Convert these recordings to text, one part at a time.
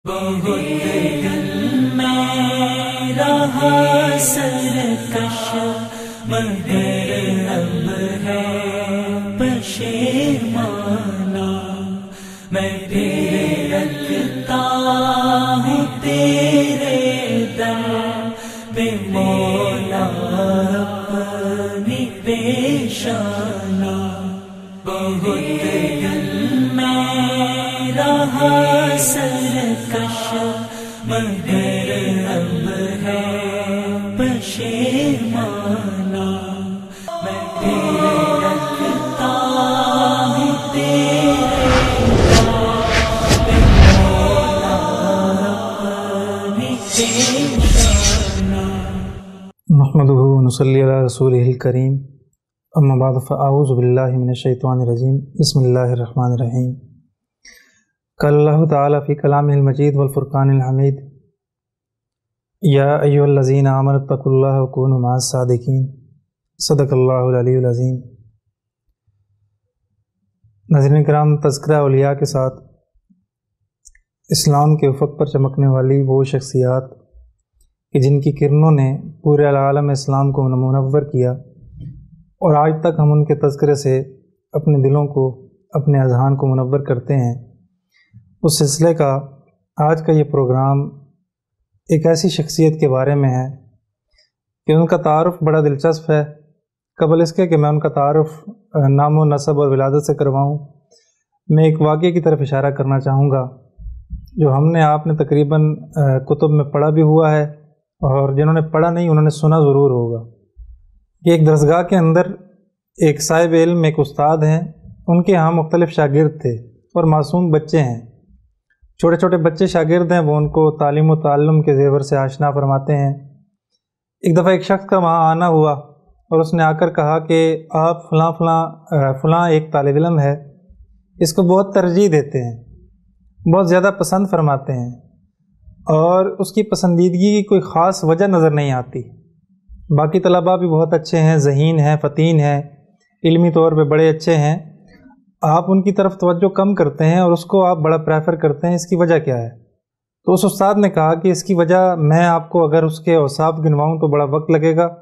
بہت دل میں رہا سرکش مگر اب ہے پشیمانہ، میں تیرے رکھتا ہوں تیرے در پہ مولا اپنی پیشانہ۔ بہت دل میں رہا سرکش مگر اب ہے پشیمانہ، میں تیرے رکھتا ہوں تیرے در پہ مولا اپنی پیشانہ۔ نحمدہ ونصلی علی رسولہ الکریم، اما بعد فاعوذ باللہ من الشیطان الرجیم، بسم اللہ الرحمن الرحیم۔ قال اللہ تعالیٰ فی کلامہ المجید والفرقان الحمید، یا ایھا الذین آمنوا اتقوا اللہ وکونوا مع الصادقین، صدق اللہ العلی العظیم۔ ناظرین کرام، تذکرہ اولیاء کے ساتھ اسلام کے افق پر چمکنے والی وہ شخصیات کہ جن کی کرنوں نے پورے عالم اسلام کو منور کیا، اور آج تک ہم ان کے تذکرے سے اپنے دلوں کو، اپنے اذہان کو منور کرتے ہیں، اس سلسلے کا آج کا یہ پروگرام ایک ایسی شخصیت کے بارے میں ہے کہ ان کا تعارف بڑا دلچسپ ہے۔ قبل اس کے کہ میں ان کا تعارف نام و نسب اور ولادت سے کرواؤں، میں ایک واقعے کی طرف اشارہ کرنا چاہوں گا جو ہم نے آپ نے تقریباً کتب میں پڑھا بھی ہوا ہے، اور جنہوں نے پڑھا نہیں انہوں نے سنا ضرور ہوگا۔ کہ ایک درسگاہ کے اندر ایک صاحب علم، ایک استاد ہیں، ان کے ہاں مختلف شاگرد تھے اور معصوم بچے ہیں، چھوٹے چھوٹے بچے شاگرد ہیں، وہ ان کو تعلیم و تعلم کے زیور سے آشنا فرماتے ہیں۔ ایک دفعہ ایک شخص کا وہاں آنا ہوا اور اس نے آ کر کہا کہ آپ فلاں ایک طالب علم ہے، اس کو بہت ترجیح دیتے ہیں، بہت زیادہ پسند فرماتے ہیں، اور اس کی پسندیدگی کی کوئی خاص وجہ نظر نہیں آتی۔ باقی طلباء بھی بہت اچھے ہیں، ذہین ہیں، فتین ہیں، علمی طور پہ بڑے اچھے ہیں، آپ ان کی طرف توجہ کم کرتے ہیں اور اس کو آپ بڑا پریفر کرتے ہیں، اس کی وجہ کیا ہے؟ تو اس استاد نے کہا کہ اس کی وجہ میں آپ کو اگر اس کے اوصاف گنواؤں تو بڑا وقت لگے گا۔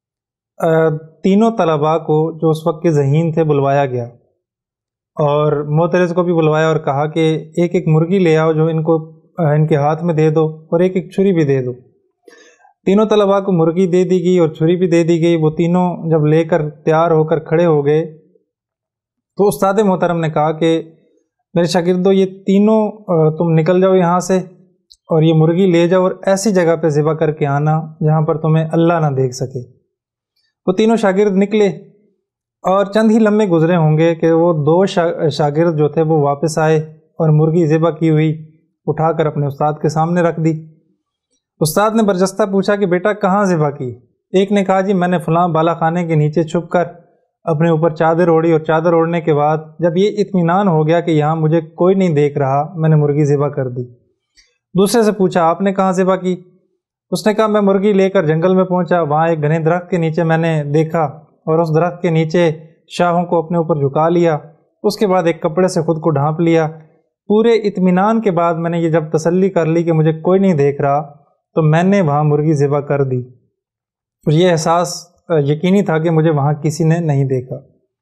تینوں طلباء کو جو اس وقت کے ذہین تھے بلوایا گیا، اور معترض کو بھی بلوایا اور کہا کہ ایک ایک مرغی لے آؤ جو ان کے ہاتھ میں دے دو، اور ایک ایک چھری بھی دے دو۔ تینوں طلباء کو مرغی دے دی گئی اور چھری بھی دے دی گئی۔ وہ تینوں جب لے کر تیار ہو کر کھڑے ہو گئے تو استاد محترم نے کہا کہ میرے شاگردوں، یہ تینوں تم نکل جاؤ یہاں سے اور یہ مرغی لے جاؤ اور ایسی جگہ پہ ذبح کر کے آنا جہاں پر تمہیں اللہ نہ دیکھ سکے۔ وہ تینوں شاگرد نکلے اور چند ہی لمحے گزرے ہوں گے کہ وہ دو شاگرد جو تھے وہ واپس آئے اور مرغی ذبح کی ہوئی اٹھا کر اپنے استاد کے سامنے رکھ دی۔ استاد نے برجستہ پوچھا کہ بیٹا کہاں ذبح کی؟ ایک نے کہا جی میں نے فلاں بالا خانے کے نیچے چھپ کر اپنے اوپر چادر اوڑھی، اور چادر اوڑھنے کے بعد جب یہ اطمینان ہو گیا کہ یہاں مجھے کوئی نہیں دیکھ رہا، میں نے مرغی ذبح کر دی۔ دوسرے سے پوچھا آپ نے کہاں ذبح کی؟ اس نے کہا میں مرغی لے کر جنگل میں پہنچا، وہاں ایک گھنے درخت کے نیچے میں نے دیکھا اور اس درخت کے نیچے شاہوں کو اپنے اوپر جھکا لیا، اس کے بعد ایک کپڑے سے خود کو ڈھانپ لیا۔ پورے اطمینان کے بعد میں نے یہ جب تسلی کر لی کہ مجھے کوئی نہیں دیکھ رہا تو میں نے وہاں مرغی ذبح کر دی، اور یہ احساس یقینی تھا کہ مجھے وہاں کسی نے نہیں دیکھا۔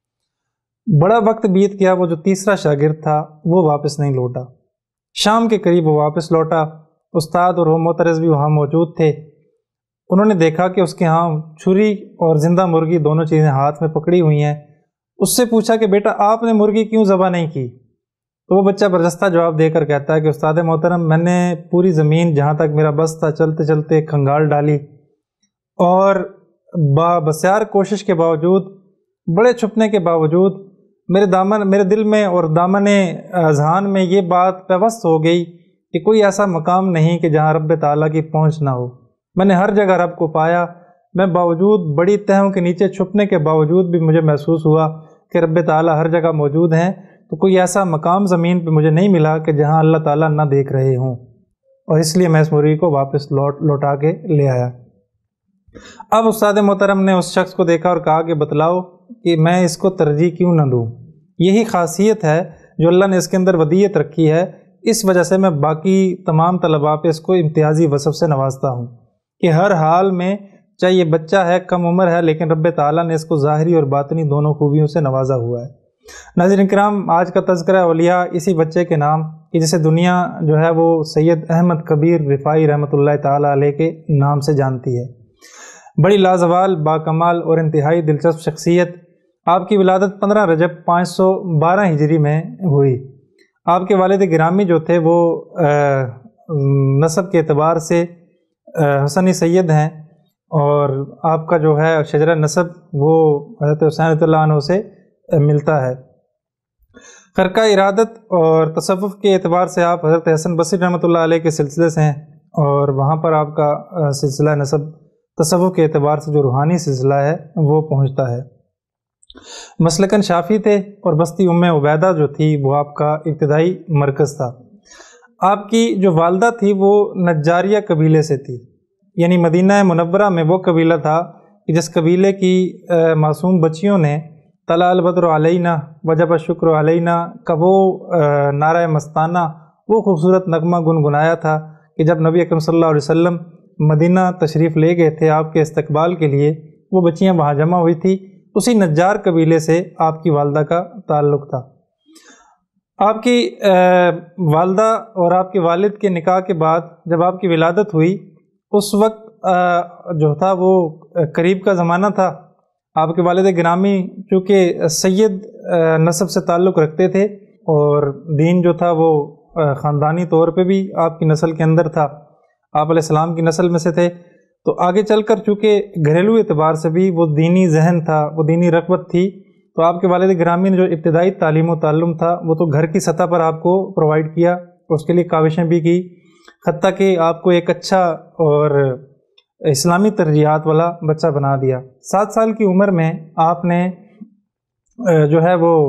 بڑا وقت بیت گیا، وہ جو تیسرا شاگرد تھا وہ واپس نہیں لوٹا۔ شام کے قریب وہ واپس لوٹا، استاد اور وہ معترض بھی وہاں موجود تھے۔ انہوں نے دیکھا کہ اس کے ہاں چھری اور زندہ مرغی دونوں چیزیں ہاتھ میں پکڑی ہوئی ہیں۔ اس سے پوچھا کہ بیٹا آپ نے مرغی کیوں ذبح نہیں کی؟ تو وہ بچہ برجستہ جواب دے کر کہتا ہے کہ استاد محترم، میں نے پوری زمین جہاں تک میرا بس تھا چلتے چلتے کھنگال ڈالی، اور بسیار کوشش کے باوجود، بڑے چھپنے کے باوجود میرے دل میں اور دامن اذہان میں یہ بات پیوست ہو گئی کہ کوئی ایسا مقام نہیں کہ جہاں رب تعالیٰ کی پہنچ نہ ہو۔ میں نے ہر جگہ رب کو پایا، میں باوجود بڑی تہوں کے نیچے چھپنے کے باوجود بھی مجھے محسوس ہوا کہ رب تعالیٰ ہر جگہ موجود ہیں، تو کوئی ایسا مقام زمین پہ مجھے نہیں ملا کہ جہاں اللہ تعالیٰ نہ دیکھ رہے ہوں، اور اس لیے میں اس مرغی کو واپس لوٹا کے لے آیا۔ اب استاد محترم نے اس شخص کو دیکھا اور کہا کہ بتلاؤ کہ میں اس کو ترجیح کیوں نہ دوں؟ یہی خاصیت ہے جو اللہ نے اس کے اندر ودیت رکھی ہے اس وجہ سے میں باقی تمام طلباء پہ اس کو امتیازی وصف سے نوازتا ہوں کہ ہر حال میں چاہے یہ بچہ ہے، کم عمر ہے، لیکن رب تعالیٰ نے اس کو ظاہری اور باطنی دونوں خوبیوں سے نوازا ہوا ہے۔ ناظرین کرام، آج کا تذکرہ اولیاء اسی بچے کے نام کہ جسے دنیا جو ہے وہ سید احمد کبیر رفاعی رحمۃ اللہ تعالیٰ علیہ کے نام سے جانتی ہے۔ بڑی لازوال، باکمال اور انتہائی دلچسپ شخصیت۔ آپ کی ولادت 15 رجب 512 ہجری میں ہوئی۔ آپ کے والد گرامی جو تھے وہ نسب کے اعتبار سے حسنی سید ہیں، اور آپ کا جو ہے شجرہ نسب وہ حضرت حسین رضی اللہ عنہ سے ملتا ہے۔ خرقہ ارادت اور تصوف کے اعتبار سے آپ حضرت حسن بصری رحمۃ اللہ علیہ کے سلسلے سے ہیں، اور وہاں پر آپ کا سلسلہ نسب تصوف کے اعتبار سے جو روحانی سلسلہ ہے وہ پہنچتا ہے۔ مسلکن شافی تھے، اور بستی ام عبیدہ جو تھی وہ آپ کا ابتدائی مرکز تھا۔ آپ کی جو والدہ تھی وہ نجاریہ قبیلے سے تھی، یعنی مدینہ منورہ میں وہ قبیلہ تھا کہ جس قبیلے کی معصوم بچیوں نے طلع البدر علینا وجب الشکر علینا کا وہ نعرہ مستانہ، وہ خوبصورت نغمہ گنگنایا تھا کہ جب نبی اکرم صلی اللہ علیہ وسلم مدینہ تشریف لے گئے تھے آپ کے استقبال کے لیے، وہ بچیاں وہاں جمع ہوئی تھی۔ اسی نجار قبیلے سے آپ کی والدہ کا تعلق تھا۔ آپ کی والدہ اور آپ کے والد کے نکاح کے بعد جب آپ کی ولادت ہوئی، اس وقت جو تھا وہ قریب کا زمانہ تھا۔ آپ کے والد گرامی چونکہ سید نسب سے تعلق رکھتے تھے، اور دین جو تھا وہ خاندانی طور پہ بھی آپ کی نسل کے اندر تھا، آپ علیہ السلام کی نسل میں سے تھے، تو آگے چل کر چونکہ گھریلو اعتبار سے بھی وہ دینی ذہن تھا، وہ دینی رغبت تھی، تو آپ کے والد گرامی نے جو ابتدائی تعلیم و تعلم تھا وہ تو گھر کی سطح پر آپ کو پرووائڈ کیا، اس کے لیے کاوشیں بھی کی، حتیٰ کہ آپ کو ایک اچھا اور اسلامی ترجیحات والا بچہ بنا دیا۔ 7 سال کی عمر میں آپ نے جو ہے وہ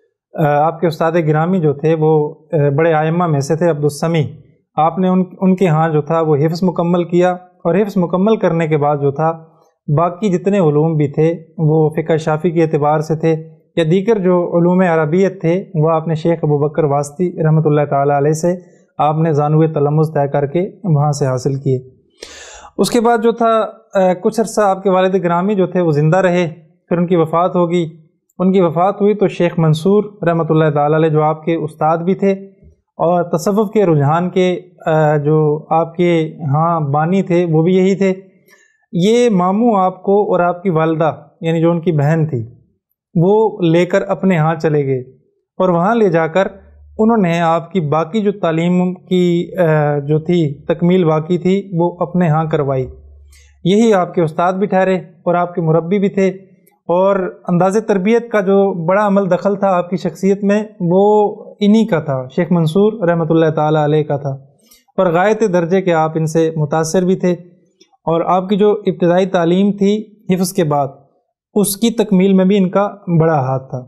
آپ کے استاد گرامی جو تھے وہ بڑے ائمہ میں سے تھے عبدالسمی، آپ نے ان کے ہاں جو تھا وہ حفظ مکمل کیا، اور حفظ مکمل کرنے کے بعد جو تھا باقی جتنے علوم بھی تھے وہ فقہ شافی کے اعتبار سے تھے یا دیگر جو علوم عربیت تھے وہ آپ نے شیخ ابوبکر واسطی رحمۃ اللہ تعالیٰ علیہ سے آپ نے زانوِ تلمذ طے کر کے وہاں سے حاصل کیے۔ اس کے بعد جو تھا کچھ عرصہ آپ کے والد گرامی جو تھے وہ زندہ رہے، پھر ان کی وفات ہوگی۔ ان کی وفات ہوئی تو شیخ منصور رحمۃ اللہ تعالیٰ علیہ جو آپ کے استاد بھی تھے اور تصوف کے رجحان کے جو آپ کے ہاں بانی تھے وہ بھی یہی تھے، یہ ماموں آپ کو اور آپ کی والدہ یعنی جو ان کی بہن تھی وہ لے کر اپنے ہاں چلے گئے، اور وہاں لے جا کر انہوں نے آپ کی باقی جو تعلیم کی جو تھی تکمیل باقی تھی وہ اپنے ہاں کروائی۔ یہی آپ کے استاد بھی ٹھہرے اور آپ کے مربی بھی تھے، اور انداز تربیت کا جو بڑا عمل دخل تھا آپ کی شخصیت میں وہ انہی کا تھا، شیخ منصور رحمۃ اللہ تعالیٰ علیہ کا تھا، اور غایت درجے کے آپ ان سے متاثر بھی تھے، اور آپ کی جو ابتدائی تعلیم تھی حفظ کے بعد اس کی تکمیل میں بھی ان کا بڑا ہاتھ تھا۔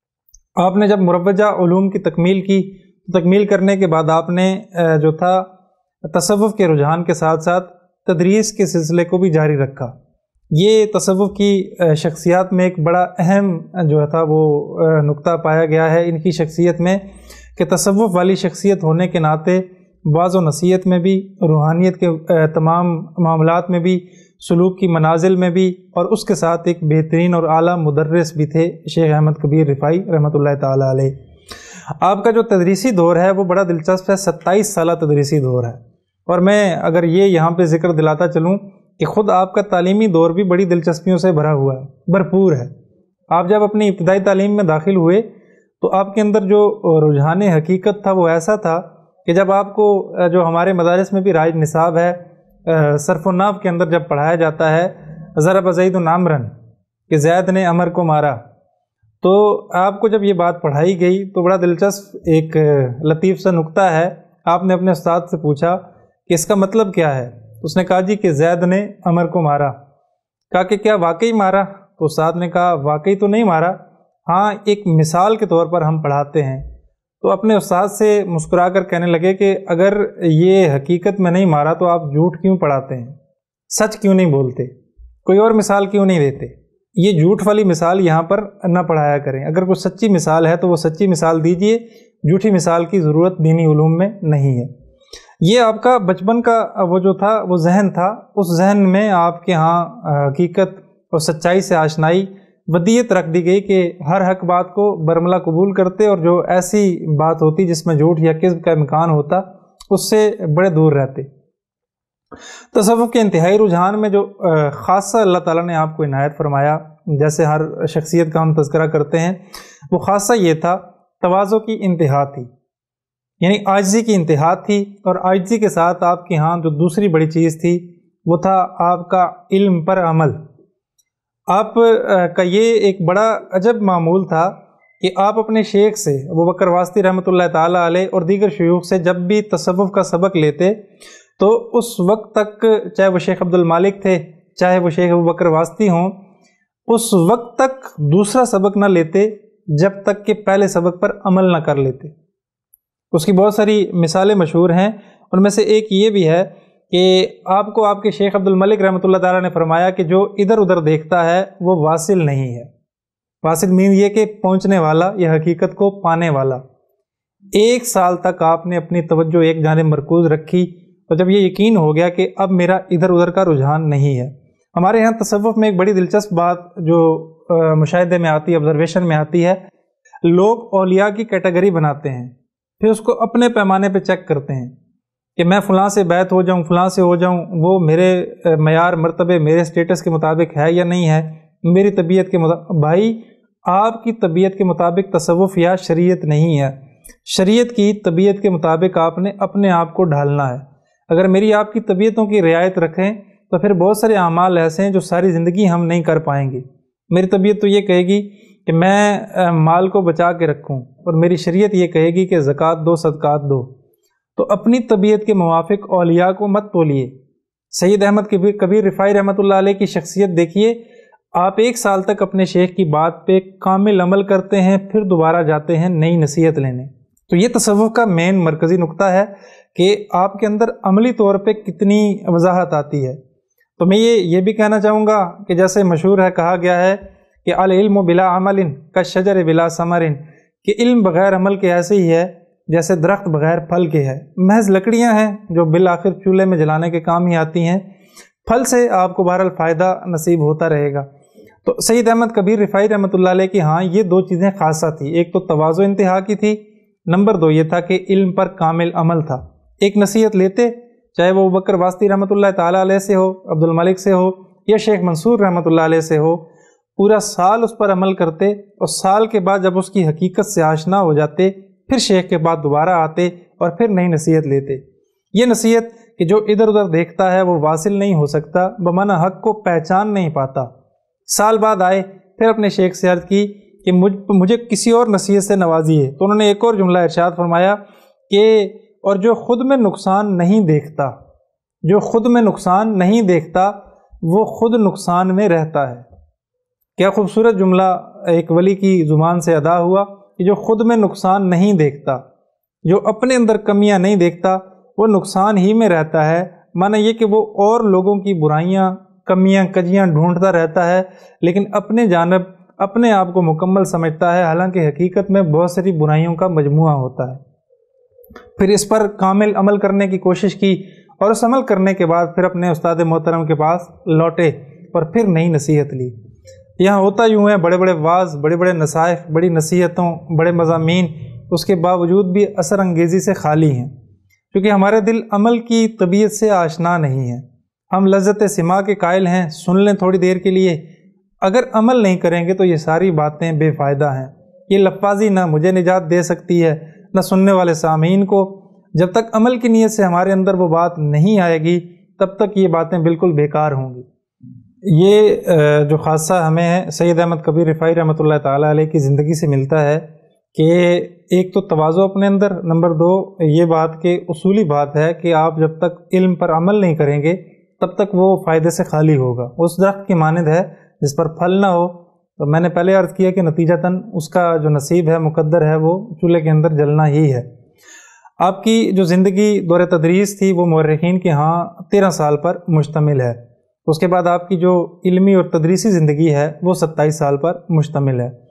آپ نے جب مروجہ علوم کی تکمیل کی، تکمیل کرنے کے بعد آپ نے جو تھا تصوف کے رجحان کے ساتھ ساتھ تدریس کے سلسلے کو بھی جاری رکھا۔ یہ تصوف کی شخصیات میں ایک بڑا اہم جو تھا وہ نقطہ پایا گیا ہے ان کی شخصیت میں کہ تصوف والی شخصیت ہونے کے ناطے بعض و نصیحت میں بھی، روحانیت کے تمام معاملات میں بھی، سلوک کی منازل میں بھی، اور اس کے ساتھ ایک بہترین اور اعلیٰ مدرس بھی تھے شیخ احمد کبیر رفاعی رحمۃ اللہ تعالیٰ علیہ۔ آپ کا جو تدریسی دور ہے وہ بڑا دلچسپ ہے، 27 سالہ تدریسی دور ہے، اور میں اگر یہ یہاں پہ ذکر دلاتا چلوں کہ خود آپ کا تعلیمی دور بھی بڑی دلچسپیوں سے بھرا ہوا ہے، بھرپور ہے۔ آپ جب اپنی ابتدائی تعلیم میں داخل ہوئے تو آپ کے اندر جو رجحان حقیقت تھا وہ ایسا تھا کہ جب آپ کو جو ہمارے مدارس میں بھی رائج نصاب ہے صرف و نحو کے اندر جب پڑھایا جاتا ہے ضرب زید عمرا کہ زید نے عمر کو مارا، تو آپ کو جب یہ بات پڑھائی گئی تو بڑا دلچسپ ایک لطیف سا نقطہ ہے، آپ نے اپنے استاد سے پوچھا کہ اس کا مطلب کیا ہے؟ اس نے کہا جی کہ زید نے عمر کو مارا۔ کہا کہ کیا واقعی مارا؟ تو استاد نے کہا واقعی تو نہیں مارا، ہاں ایک مثال کے طور پر ہم پڑھاتے ہیں۔ تو اپنے استاد سے مسکرا کر کہنے لگے کہ اگر یہ حقیقت میں نہیں مارا تو آپ جھوٹ کیوں پڑھاتے ہیں، سچ کیوں نہیں بولتے، کوئی اور مثال کیوں نہیں دیتے؟ یہ جھوٹ والی مثال یہاں پر نہ پڑھایا کریں، اگر کوئی سچی مثال ہے تو وہ سچی مثال دیجئے، جھوٹی مثال کی ضرورت دینی علوم میں نہیں ہے۔ یہ آپ کا بچپن کا وہ جو تھا وہ ذہن تھا، اس ذہن میں آپ کے ہاں حقیقت اور سچائی سے آشنائی ودیت رکھ دی گئی کہ ہر حق بات کو برملا قبول کرتے، اور جو ایسی بات ہوتی جس میں جھوٹ یا کذب کا امکان ہوتا اس سے بڑے دور رہتے۔ تصوف کے انتہائی رجحان میں جو خاصہ اللہ تعالیٰ نے آپ کو عنایت فرمایا، جیسے ہر شخصیت کا ہم تذکرہ کرتے ہیں، وہ خاصہ یہ تھا تواضع کی انتہا تھی، یعنی عاجزی کی انتہا تھی، اور عاجزی کے ساتھ آپ کے ہاں جو دوسری بڑی چیز تھی وہ تھا آپ کا علم پر عمل۔ آپ کا یہ ایک بڑا عجب معمول تھا کہ آپ اپنے شیخ سے ابوبکر واسطی رحمۃ اللہ تعالیٰ علیہ اور دیگر شیوخ سے جب بھی تصوف کا سبق لیتے تو اس وقت تک، چاہے وہ شیخ عبد المالک تھے چاہے وہ شیخ ابوبکر واسطی ہوں، اس وقت تک دوسرا سبق نہ لیتے جب تک کہ پہلے سبق پر عمل نہ کر لیتے۔ اس کی بہت ساری مثالیں مشہور ہیں، ان میں سے ایک یہ بھی ہے کہ آپ کو آپ کے شیخ عبد الملک رحمۃ اللہ تعالیٰ نے فرمایا کہ جو ادھر ادھر دیکھتا ہے وہ واصل نہیں ہے۔ واصل مین یہ کہ پہنچنے والا یا حقیقت کو پانے والا۔ 1 سال تک آپ نے اپنی توجہ ایک جانب مرکوز رکھی، اور جب یہ یقین ہو گیا کہ اب میرا ادھر ادھر کا رجحان نہیں ہے۔ ہمارے یہاں تصوف میں ایک بڑی دلچسپ بات جو مشاہدے میں آتی ہے، آبزرویشن میں آتی ہے، لوگ اولیاء کی کیٹیگری بناتے ہیں، پھر اس کو اپنے پیمانے پہ چیک کرتے ہیں کہ میں فلاں سے بیعت ہو جاؤں، فلاں سے ہو جاؤں، وہ میرے معیار مرتبے میرے سٹیٹس کے مطابق ہے یا نہیں ہے، میری طبیعت کے مطابق۔ بھائی آپ کی طبیعت کے مطابق تصوف یا شریعت نہیں ہے، شریعت کی طبیعت کے مطابق آپ نے اپنے آپ کو ڈھالنا ہے۔ اگر میری آپ کی طبیعتوں کی رعایت رکھیں تو پھر بہت سارے اعمال ایسے ہیں جو ساری زندگی ہم نہیں کر پائیں گے۔ میری طبیعت تو یہ کہے گی کہ میں مال کو بچا کے رکھوں، اور میری شریعت یہ کہے گی کہ زکوٰۃ دو، صدقات دو۔ تو اپنی طبیعت کے موافق اولیاء کو مت تولیے۔ سید احمد کبیر رفاعی رحمۃ اللہ علیہ کی شخصیت دیکھیے، آپ 1 سال تک اپنے شیخ کی بات پہ کامل عمل کرتے ہیں، پھر دوبارہ جاتے ہیں نئی نصیحت لینے۔ تو یہ تصوف کا مین مرکزی نقطہ ہے کہ آپ کے اندر عملی طور پہ کتنی وضاحت آتی ہے۔ تو میں یہ بھی کہنا چاہوں گا کہ جیسے مشہور ہے، کہا گیا ہے کہ العلم بلا عمل کالشجر بلا ثمر، کہ علم بغیر عمل کے ایسے ہی ہے جیسے درخت بغیر پھل کے ہے۔ محض لکڑیاں ہیں جو بالآخر چولہے میں جلانے کے کام ہی آتی ہیں، پھل سے آپ کو بہرحال فائدہ نصیب ہوتا رہے گا۔ تو سید احمد کبیر رفاعی رحمۃ اللہ علیہ کی ہاں یہ 2 چیزیں خاصہ تھی، ایک تو تواضع انتہا کی تھی، نمبر 2 یہ تھا کہ علم پر کامل عمل تھا۔ ایک نصیحت لیتے، چاہے وہ ابوبکر واسطی رحمۃ اللہ تعالیٰ علیہ سے ہو، عبد الملک سے ہو، یا شیخ منصور رحمۃ اللہ علیہ سے ہو، پورا سال اس پر عمل کرتے، اور سال کے بعد جب اس کی حقیقت سے آشنا ہو جاتے پھر شیخ کے بعد دوبارہ آتے اور پھر نئی نصیحت لیتے۔ یہ نصیحت کہ جو ادھر ادھر دیکھتا ہے وہ واصل نہیں ہو سکتا، بمعنی حق کو پہچان نہیں پاتا۔ سال بعد آئے، پھر اپنے شیخ سے عرض کی کہ مجھے کسی اور نصیحت سے نوازیے، تو انہوں نے ایک اور جملہ ارشاد فرمایا کہ اور جو خود میں نقصان نہیں دیکھتا، جو خود میں نقصان نہیں دیکھتا وہ خود نقصان میں رہتا ہے۔ کیا خوبصورت جملہ ایک ولی کی زبان سے ادا ہوا کہ جو خود میں نقصان نہیں دیکھتا، جو اپنے اندر کمیاں نہیں دیکھتا، وہ نقصان ہی میں رہتا ہے۔ معنی یہ کہ وہ اور لوگوں کی برائیاں، کمیاں، کجیاں ڈھونڈتا رہتا ہے، لیکن اپنے جانب اپنے آپ کو مکمل سمجھتا ہے، حالانکہ حقیقت میں بہت ساری برائیوں کا مجموعہ ہوتا ہے۔ پھر اس پر کامل عمل کرنے کی کوشش کی، اور اس عمل کرنے کے بعد پھر اپنے استاد محترم کے پاس لوٹے اور پھر نئی نصیحت لی۔ یہاں ہوتا یوں ہے، بڑے بڑے واعظ، بڑے بڑے نصائح، بڑی نصیحتوں، بڑے مضامین، اس کے باوجود بھی اثر انگیزی سے خالی ہیں، کیونکہ ہمارے دل عمل کی طبیعت سے آشنا نہیں ہیں۔ ہم لذت سماع کے قائل ہیں، سن لیں تھوڑی دیر کے لیے، اگر عمل نہیں کریں گے تو یہ ساری باتیں بے فائدہ ہیں۔ یہ لفاظی نہ مجھے نجات دے سکتی ہے نہ سننے والے سامعین کو۔ جب تک عمل کی نیت سے ہمارے اندر وہ بات نہیں آئے گی تب تک یہ باتیں بالکل بیکار ہوں گی۔ یہ جو خاصہ ہمیں سید احمد کبیر رفاعی رحمۃ اللہ تعالیٰ علیہ کی زندگی سے ملتا ہے کہ ایک تو تواضع اپنے اندر، نمبر 2 یہ بات کہ اصولی بات ہے کہ آپ جب تک علم پر عمل نہیں کریں گے تب تک وہ فائدے سے خالی ہوگا۔ اس درخت کی مانند ہے جس پر پھل نہ ہو، تو میں نے پہلے عرض کیا کہ نتیجتاً اس کا جو نصیب ہے، مقدر ہے، وہ چولہے کے اندر جلنا ہی ہے۔ آپ کی جو زندگی دور تدریس تھی وہ مورخین کے ہاں 13 سال پر مشتمل ہے۔ اس کے بعد آپ کی جو علمی اور تدریسی زندگی ہے وہ 27 سال پر مشتمل ہے۔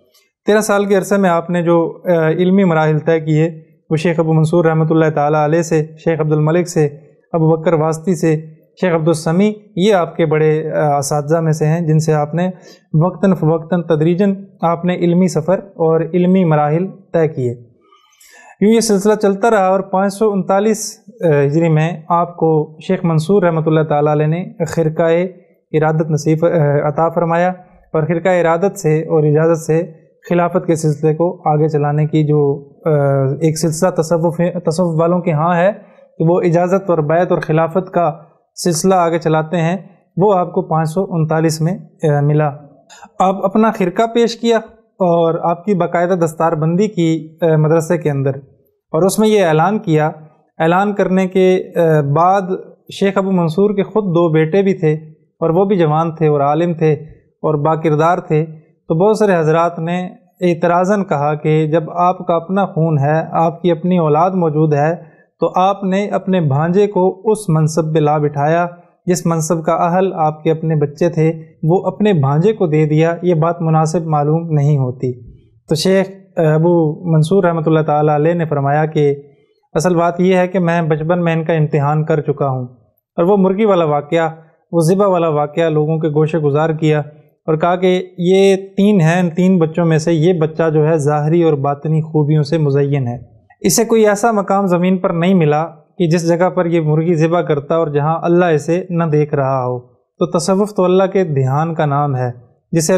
13 سال کے عرصے میں آپ نے جو علمی مراحل طے کیے وہ شیخ ابو منصور رحمۃ اللہ تعالیٰ علیہ سے، شیخ عبد الملک سے، ابو بکر واسطی سے، شیخ عبد السمیع، یہ آپ کے بڑے اساتذہ میں سے ہیں جن سے آپ نے وقتاً فوقتاً تدریجاً آپ نے علمی سفر اور علمی مراحل طے کیے۔ یوں یہ سلسلہ چلتا رہا اور 539 ہجری میں آپ کو شیخ منصور رحمۃ اللہ تعالیٰ علیہ نے خرقہ ارادت نصیب عطا فرمایا، اور خرقہ ارادت سے اور اجازت سے خلافت کے سلسلے کو آگے چلانے کی جو ایک سلسلہ تصوف والوں کے ہاں ہے کہ وہ اجازت اور بیعت اور خلافت کا سلسلہ آگے چلاتے ہیں، وہ آپ کو 539 میں ملا۔ آپ اپنا خرقہ پیش کیا اور آپ کی باقاعدہ دستار بندی کی مدرسے کے اندر، اور اس میں یہ اعلان کیا۔ اعلان کرنے کے بعد شیخ ابو منصور کے خود 2 بیٹے بھی تھے اور وہ بھی جوان تھے اور عالم تھے اور باکردار تھے، تو بہت سارے حضرات نے اعتراضاً کہا کہ جب آپ کا اپنا خون ہے، آپ کی اپنی اولاد موجود ہے، تو آپ نے اپنے بھانجے کو اس منصب پہ لا بٹھایا جس منصب کا اہل آپ کے اپنے بچے تھے، وہ اپنے بھانجے کو دے دیا، یہ بات مناسب معلوم نہیں ہوتی۔ تو شیخ ابو منصور رحمۃ اللہ تعالیٰ علیہ نے فرمایا کہ اصل بات یہ ہے کہ میں بچپن میں ان کا امتحان کر چکا ہوں، اور وہ مرغی والا واقعہ، وہ ذبح والا واقعہ لوگوں کے گوشے گزار کیا اور کہا کہ یہ 3 ہیں، ان 3 بچوں میں سے یہ بچہ جو ہے ظاہری اور باطنی خوبیوں سے مزین ہے۔ اسے کوئی ایسا مقام زمین پر نہیں ملا کہ جس جگہ پر یہ مرغی ذبح کرتا اور جہاں اللہ اسے نہ دیکھ رہا ہو۔ تو تصوف تو اللہ کے دھیان کا نام ہے، جسے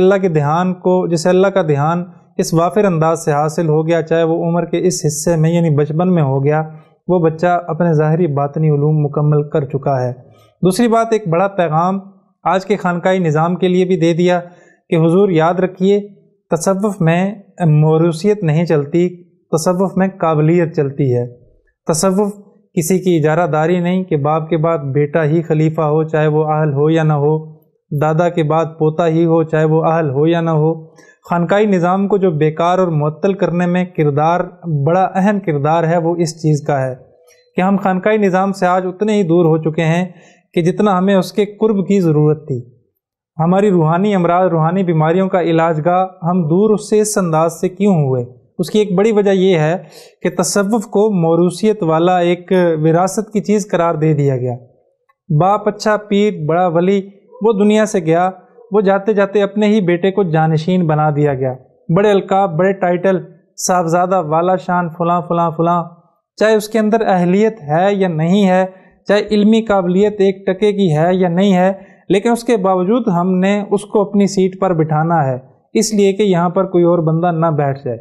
اللہ کا دھیان اس وافر انداز سے حاصل ہو گیا، چاہے وہ عمر کے اس حصے میں یعنی بچپن میں ہو گیا، وہ بچہ اپنے ظاہری باطنی علوم مکمل کر چکا ہے۔ دوسری بات، ایک بڑا پیغام آج کے خانقاہی نظام کے لیے بھی دے دیا کہ حضور یاد رکھیے، تصوف میں موروثیت نہیں چلتی، تصوف میں قابلیت چلتی ہے۔ تصوف کسی کی اجارہ داری نہیں کہ باپ کے بعد بیٹا ہی خلیفہ ہو، چاہے وہ اہل ہو یا نہ ہو، دادا کے بعد پوتا ہی ہو، چاہے وہ اہل ہو یا نہ ہو۔ خانقاہی نظام کو جو بیکار اور معطل کرنے میں بڑا اہم کردار ہے، وہ اس چیز کا ہے کہ ہم خانقاہی نظام سے آج اتنے ہی دور ہو چکے ہیں کہ جتنا ہمیں اس کے قرب کی ضرورت تھی۔ ہماری روحانی امراض، روحانی بیماریوں کا علاج گاہ ہم دور اس سے اس انداز سے کیوں ہوئے؟ اس کی ایک بڑی وجہ یہ ہے کہ تصوف کو موروثیت والا ایک وراثت کی چیز قرار دے دیا گیا۔ باپ اچھا پیر، بڑا ولی، وہ دنیا سے گیا، وہ جاتے جاتے اپنے ہی بیٹے کو جانشین بنا دیا گیا۔ بڑے القاب، بڑے ٹائٹل، صاحبزادہ، والا شان، فلاں فلاں فلاں، چاہے اس کے اندر اہلیت ہے یا نہیں ہے، چاہے علمی قابلیت 1 ٹکے کی ہے یا نہیں ہے، لیکن اس کے باوجود ہم نے اس کو اپنی سیٹ پر بٹھانا ہے، اس لیے کہ یہاں پر کوئی اور بندہ نہ بیٹھ جائے۔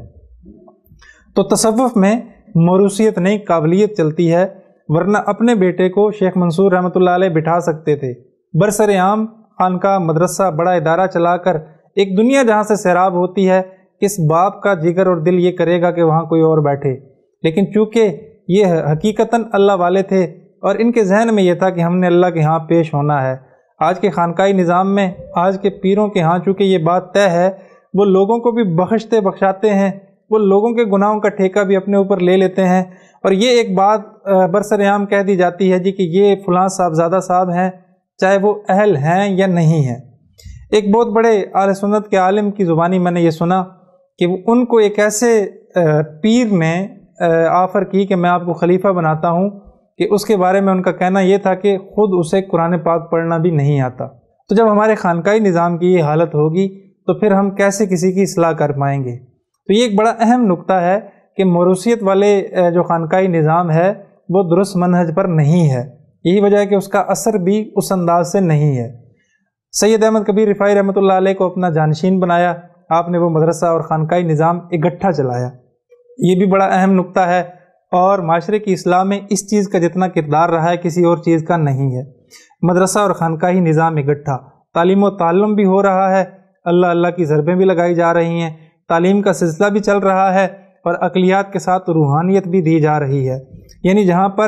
تو تصوف میں موروثیت نہیں، قابلیت چلتی ہے، ورنہ اپنے بیٹے کو شیخ منصور رحمۃ اللہ علیہ بٹھا سکتے تھے۔ برسر عام خانقاہ، مدرسہ، بڑا ادارہ چلا کر ایک دنیا جہاں سے سیراب ہوتی ہے، کس باپ کا جگر اور دل یہ کرے گا کہ وہاں کوئی اور بیٹھے؟ لیکن چونکہ یہ حقیقتاً اللہ والے تھے اور ان کے ذہن میں یہ تھا کہ ہم نے اللہ کے ہاں پیش ہونا ہے۔ آج کے خانقاہی نظام میں، آج کے پیروں کے ہاں چونکہ یہ بات طے ہے، وہ لوگوں کو بھی بخشاتے ہیں، وہ لوگوں کے گناہوں کا ٹھیکہ بھی اپنے اوپر لے لیتے ہیں، اور یہ ایک بات برسر عام کہہ دی جاتی ہے جی کہ یہ فلاں صاحبزادہ صاحب ہیں، چاہے وہ اہل ہیں یا نہیں ہیں۔ ایک بہت بڑے اہل سنت کے عالم کی زبانی میں نے یہ سنا کہ ان کو ایک ایسے پیر نے آفر کی کہ میں آپ کو خلیفہ بناتا ہوں، کہ اس کے بارے میں ان کا کہنا یہ تھا کہ خود اسے قرآن پاک پڑھنا بھی نہیں آتا۔ تو جب ہمارے خانقاہی نظام کی یہ حالت ہوگی تو پھر ہم کیسے کسی کی اصلاح کر پائیں گے؟ تو یہ ایک بڑا اہم نقطہ ہے کہ موروثیت والے جو خانقاہی نظام ہے وہ درست منہج پر نہیں ہے، یہی وجہ ہے کہ اس کا اثر بھی اس انداز سے نہیں ہے۔ سید احمد کبیر رفاعی رحمۃ اللہ علیہ کو اپنا جانشین بنایا، آپ نے وہ مدرسہ اور خانقاہی نظام اکٹھا چلایا، یہ بھی بڑا اہم نقطہ ہے، اور معاشرے کی اصلاح میں اس چیز کا جتنا کردار رہا ہے کسی اور چیز کا نہیں ہے۔ مدرسہ اور خانقاہی نظام اکٹھا، تعلیم و تعلم بھی ہو رہا ہے، اللہ اللہ کی ضربیں بھی لگائی جا رہی ہیں، تعلیم کا سلسلہ بھی چل رہا ہے، اور عقلیات کے ساتھ روحانیت بھی دی جا رہی ہے، یعنی جہاں پر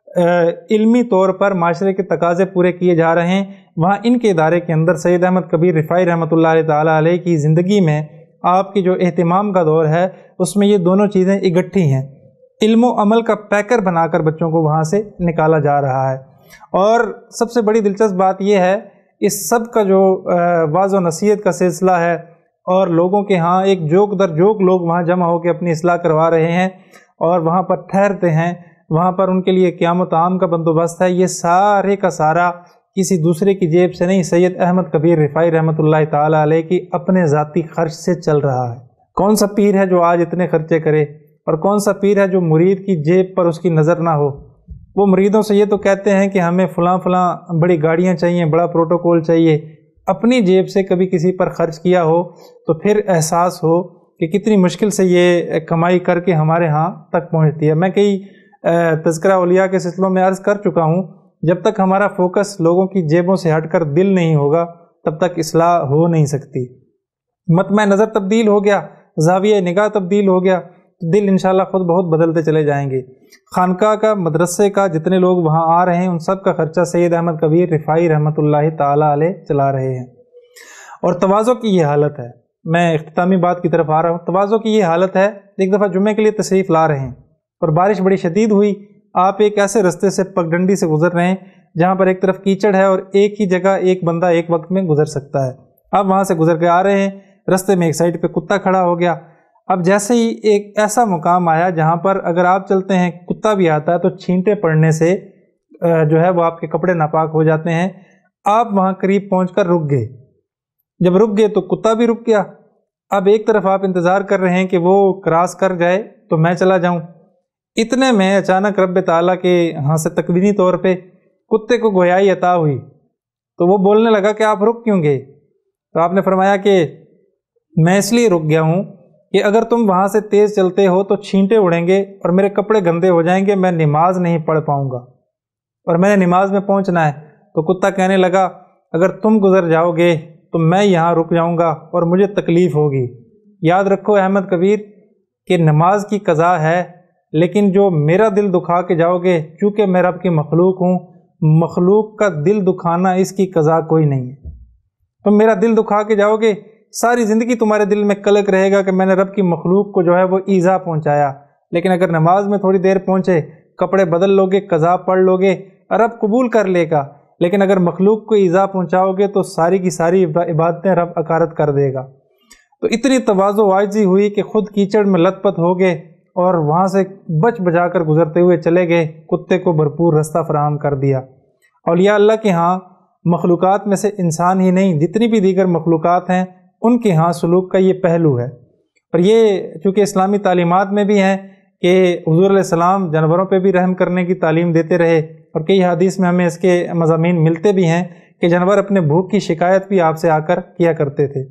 علمی طور پر معاشرے کے تقاضے پورے کیے جا رہے ہیں، وہاں ان کے ادارے کے اندر سید احمد کبیر رفاعی رحمۃ اللہ تعالیٰ علیہ کی زندگی میں آپ کی جو اہتمام کا دور ہے اس میں یہ دونوں چیزیں اکٹھی ہیں، علم و عمل کا پیکر بنا کر بچوں کو وہاں سے نکالا جا رہا ہے۔ اور سب سے بڑی دلچسپ بات یہ ہے، اس سب کا جو واعظ و نصیحت کا سلسلہ ہے، اور لوگوں کے ہاں ایک جوک در جوک لوگ وہاں جمع ہو کے اپنی اصلاح کروا رہے ہیں اور وہاں پر ٹھہرتے ہیں، وہاں پر ان کے لیے قیام و طعام کا بندوبست ہے، یہ سارے کا سارا کسی دوسرے کی جیب سے نہیں، سید احمد کبیر رفاعی رحمۃ اللہ تعالی علیہ کی اپنے ذاتی خرچ سے چل رہا ہے۔ کون سا پیر ہے جو آج اتنے خرچے کرے، اور کون سا پیر ہے جو مرید کی جیب پر اس کی نظر نہ ہو؟ وہ مریدوں سے یہ تو کہتے ہیں کہ ہمیں فلاں فلاں بڑی گاڑیاں چاہیے، بڑا پروٹوکول چاہیے، اپنی جیب سے کبھی کسی پر خرچ کیا ہو تو پھر احساس ہو کہ کتنی مشکل سے یہ کمائی کر کے ہمارے ہاں تک پہنچتی ہے۔ میں کئی تذکرہ اولیاء کے سلسلوں میں عرض کر چکا ہوں، جب تک ہمارا فوکس لوگوں کی جیبوں سے ہٹ کر دل نہیں ہوگا تب تک اصلاح ہو نہیں سکتی۔ مطمع نظر تبدیل ہو گیا، زاویہ نگاہ تبدیل ہو گیا تو دل انشاءاللہ خود بہت بدلتے چلے جائیں گے۔ خانقاہ کا، مدرسے کا، جتنے لوگ وہاں آ رہے ہیں ان سب کا خرچہ سید احمد کبیر رفاعی رحمۃ اللہ تعالی علیہ چلا رہے ہیں۔ اور تواضع کی یہ حالت ہے، میں اختتامی بات کی طرف آ رہا ہوں، تواضع کی یہ حالت ہے، ایک دفعہ جمعے کے لیے تشریف لا رہے ہیں اور بارش بڑی شدید ہوئی، آپ ایک ایسے رستے سے پگڈنڈی سے گزر رہے ہیں جہاں پر ایک طرف کیچڑ ہے اور ایک ہی جگہ ایک بندہ ایک وقت میں گزر سکتا ہے۔ اب وہاں سے گزر کے آ رہے ہیں، رستے میں ایک سائڈ پہ کتا کھڑا ہو گیا۔ اب جیسے ہی ایک ایسا مقام آیا جہاں پر اگر آپ چلتے ہیں کتا بھی آتا ہے تو چھینٹے پڑنے سے جو ہے وہ آپ کے کپڑے ناپاک ہو جاتے ہیں، آپ وہاں قریب پہنچ کر رک گئے۔ جب رک گئے تو کتا بھی رک گیا۔ اب ایک طرف آپ انتظار کر رہے ہیں کہ وہ کراس کر جائے تو میں چلا جاؤں، اتنے میں اچانک رب تعالیٰ کے ہاں سے تکوینی طور پہ کتے کو گویائی عطا ہوئی، تو وہ بولنے لگا کہ آپ رک کیوں گئے؟ تو آپ نے فرمایا کہ میں اس لیے رک گیا ہوں کہ اگر تم وہاں سے تیز چلتے ہو تو چھینٹے اڑیں گے اور میرے کپڑے گندے ہو جائیں گے، میں نماز نہیں پڑھ پاؤں گا اور میں نے نماز میں پہنچنا ہے۔ تو کتا کہنے لگا اگر تم گزر جاؤ گے تو میں یہاں رک جاؤں گا اور مجھے تکلیف ہوگی۔ یاد رکھو احمد کبیر کہ نماز کی قضا ہے، لیکن جو میرا دل دکھا کے جاؤ گے، چونکہ میں رب کی مخلوق ہوں، مخلوق کا دل دکھانا اس کی قضا کوئی نہیں ہے۔ تم میرا دل دکھا کے جاؤ گے، ساری زندگی تمہارے دل میں قلق رہے گا کہ میں نے رب کی مخلوق کو جو ہے وہ ایذا پہنچایا، لیکن اگر نماز میں تھوڑی دیر پہنچے، کپڑے بدل لوگے، قضا پڑھ لوگے، رب قبول کر لے گا، لیکن اگر مخلوق کو ایذا پہنچاؤ گے تو ساری کی ساری عبادتیں رب اکارت کر دے گا۔ تو اتنی تواضع و عاجزی ہوئی کہ خود کیچڑ میں لت پت ہو گئے اور وہاں سے بچ بجا کر گزرتے ہوئے چلے گئے، کتے کو بھرپور رستہ فراہم کر دیا۔ اولیاء اللہ کے ہاں مخلوقات میں سے انسان ہی نہیں، جتنی بھی دیگر مخلوقات ہیں ان کے ہاں سلوک کا یہ پہلو ہے، اور یہ چونکہ اسلامی تعلیمات میں بھی ہیں کہ حضور علیہ السلام جانوروں پہ بھی رحم کرنے کی تعلیم دیتے رہے، اور کئی حدیث میں ہمیں اس کے مضامین ملتے بھی ہیں کہ جانور اپنے بھوک کی شکایت بھی آپ سے آ کر کیا کرتے تھے۔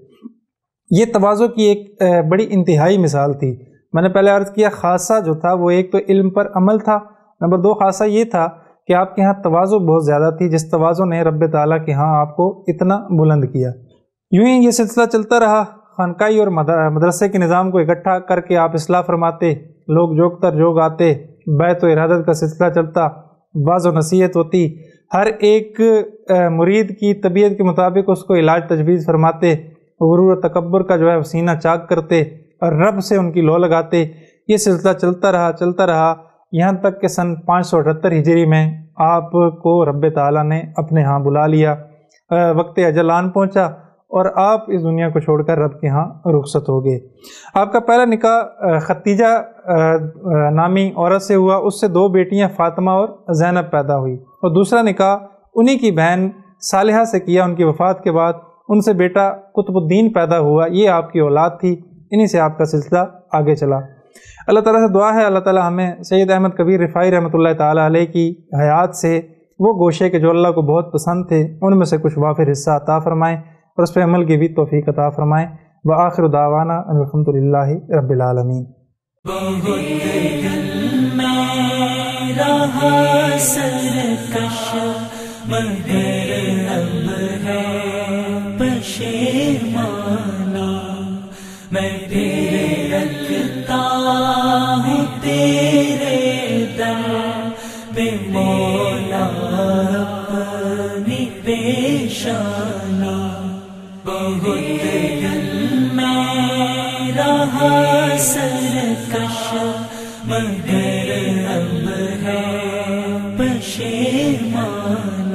یہ تواضع کی ایک بڑی انتہائی مثال تھی۔ میں نے پہلے عرض کیا خاصہ جو تھا وہ ایک تو علم پر عمل تھا، نمبر 2 خاصہ یہ تھا کہ آپ کے ہاں تواضع بہت زیادہ تھی، جس تواضع نے رب تعالیٰ کے ہاں آپ کو اتنا بلند کیا۔ یوں ہی یہ سلسلہ چلتا رہا، خانقاہی اور مدرسے کے نظام کو اکٹھا کر کے آپ اصلاح فرماتے، لوگ جوگ تر جوگ آتے، بیعت و ارادت کا سلسلہ چلتا، واعظ و نصیحت ہوتی، ہر ایک مرید کی طبیعت کے مطابق اس کو علاج تجویز فرماتے، غرور و تکبر کا جو ہے سینہ چاک کرتے اور رب سے ان کی لو لگاتے۔ یہ سلسلہ چلتا رہا یہاں تک کہ سن 578 ہجری میں آپ کو رب تعالیٰ نے اپنے ہاں بلا لیا، وقت اجل آن پہنچا اور آپ اس دنیا کو چھوڑ کر رب کے ہاں رخصت ہو گئے۔ آپ کا پہلا نکاح ختیجہ نامی عورت سے ہوا، اس سے 2 بیٹیاں فاطمہ اور زینب پیدا ہوئی، اور دوسرا نکاح انہی کی بہن صالحہ سے کیا، ان کی وفات کے بعد ان سے بیٹا قطب الدین پیدا ہوا، یہ آپ کی اولاد تھی، انہی سے آپ کا سلسلہ آگے چلا۔ اللہ تعالیٰ سے دعا ہے اللہ تعالیٰ ہمیں سید احمد کبیر رفاعی رحمۃ اللہ تعالیٰ علیہ کی حیات سے وہ گوشے کے جو اللہ کو بہت پسند تھے ان میں سے کچھ وافر حصہ عطا فرمائیں اور اس پہ عمل کی بھی توفیق عطا فرمائیں۔ وآخر دعوانا ان الحمد للہ رب العالمین۔ میں تیرے رکھتا ہوں تیرے در بے مولا اپنی پیشانا، بہت دل میں رہا سرکش مگر اب ہے پشیمانا۔